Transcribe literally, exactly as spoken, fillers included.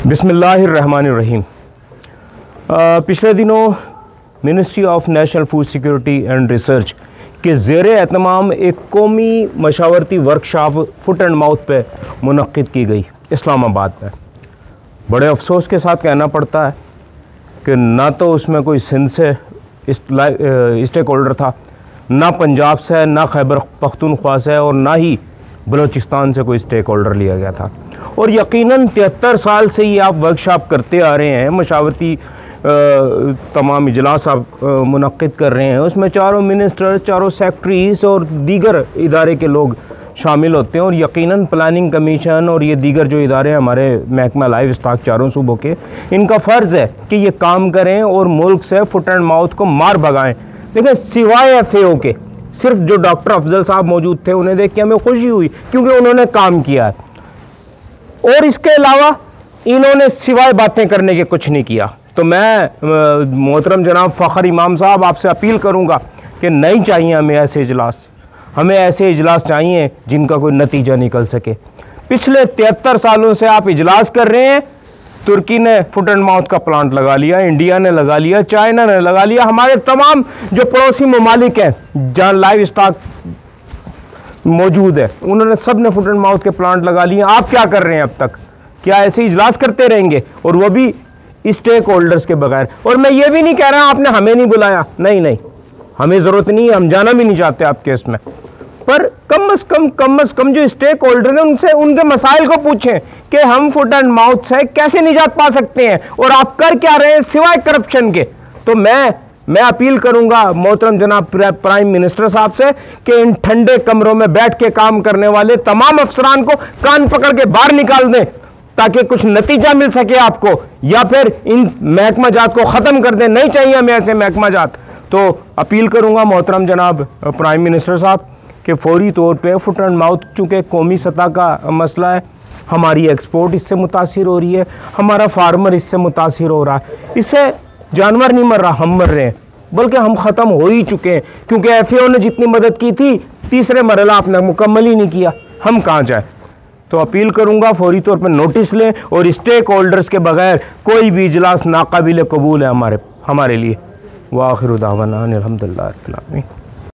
बिस्मिल्लाहिर्रहमानिर्रहीम। पिछले दिनों ministry of national food security and research के ज़ेर एहतमाम एक कौमी मशावरती वर्कशॉप फुट एंड माउथ पे मुनक्किद की गई इस्लामाबाद में। बड़े अफसोस के साथ कहना पड़ता है कि ना तो उसमें कोई सिंध से स्टेक होल्डर था, ना पंजाब से, ना खैबर पख्तूनख्वा से और ना ही बलूचिस्तान से कोई स्टेक होल्डर लिया गया था। और यकीनन तिहत्तर साल से ये आप वर्कशॉप करते आ रहे हैं, मशावरती तमाम इजलास आप मुनक्किद कर रहे हैं, उसमें चारों मिनिस्टर, चारों सेक्रेटरीज और दीगर इदारे के लोग शामिल होते हैं। और यकीनन प्लानिंग कमीशन और ये दीगर जो इदारे हैं हमारे महकमा लाइव स्टॉक चारों सूबों के, इनका फ़र्ज़ है कि ये काम करें और मुल्क से फुट एंड माउथ को मार भगाएं। देखिए, सिवाय एफ ए ओ के सिर्फ जो डॉक्टर अफजल साहब मौजूद थे उन्हें देख के हमें खुशी हुई क्योंकि उन्होंने काम किया है, और इसके अलावा इन्होंने सिवाय बातें करने के कुछ नहीं किया। तो मैं मोहतरम जनाब फ़खर इमाम साहब आपसे अपील करूंगा कि नहीं चाहिए हमें ऐसे इजलास, हमें ऐसे इजलास चाहिए जिनका कोई नतीजा निकल सके। पिछले तिहत्तर सालों से आप इजलास कर रहे हैं, तुर्की ने फुट एंड माउथ का प्लांट लगा लिया, इंडिया ने लगा लिया, चाइना ने लगा लिया, हमारे तमाम जो पड़ोसी ममालिक हैं जहाँ लाइव स्टॉक मौजूद है उन्होंने सब ने फुट एंड माउथ के प्लांट लगा लिए। आप क्या कर रहे हैं अब तक? क्या ऐसे इजलास करते रहेंगे, और वो भी स्टेक होल्डर्स के बगैर? और मैं ये भी नहीं कह रहा आपने हमें नहीं बुलाया, नहीं नहीं, हमें ज़रूरत नहीं है, हम जाना भी नहीं चाहते आपके इसमें, पर कम अज़ कम कम अज़ कम जो स्टेक होल्डर हैं उनसे उनके मसाइल को पूछें कि हम फुट एंड माउथ से कैसे निजात पा सकते हैं और आप कर क्या रहे हैं सिवाय करप्शन के। तो मैं मैं अपील करूंगा मोहतरम जनाब प्राइम मिनिस्टर साहब से कि इन ठंडे कमरों में बैठ के काम करने वाले तमाम अफसरान को कान पकड़ के बाहर निकाल दें ताकि कुछ नतीजा मिल सके आपको, या फिर इन महकमा जात को ख़त्म कर दें। नहीं चाहिए हमें ऐसे महकमा जात। तो अपील करूंगा मोहतरम जनाब प्राइम मिनिस्टर साहब कि फौरी तौर पे फुट एंड माउथ चूँकि कौमी सतह का मसला है, हमारी एक्सपोर्ट इससे मुतासिर हो रही है, हमारा फार्मर इससे मुतासिर हो रहा है, इससे जानवर नहीं मर रहा, हम मर रहे हैं, बल्कि हम ख़त्म हो ही चुके हैं क्योंकि एफ ए ओ ने जितनी मदद की थी तीसरे मरला आपने मुकम्मल ही नहीं किया, हम कहाँ जाए। तो अपील करूँगा फौरी तौर पर नोटिस लें और स्टेक होल्डर्स के बगैर कोई भी इजलास नाकाबिल कबूल है हमारे हमारे लिए। व आखिर दावाना अनिल हम्दुलिल्लाह रब्बिल आलमीन।